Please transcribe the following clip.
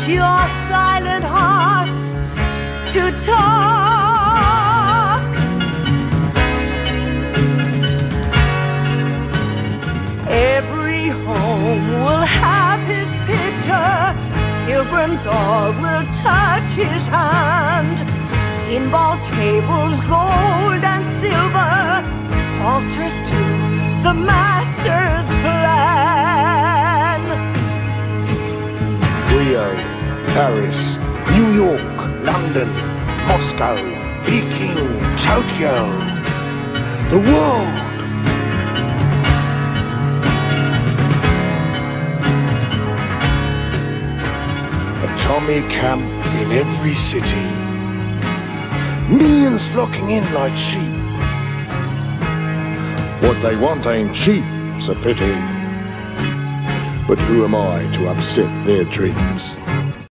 your silent hearts to talk. Every home will have his picture. Pilgrims all will touch his hand. In vault tables, gold and silver, altars to the Master's plan. Rio, Paris, New York, London, Moscow, Peking, Tokyo, the world. A Tommy camp in every city. Millions flocking in like sheep. What they want ain't cheap, it's a pity. But who am I to upset their dreams?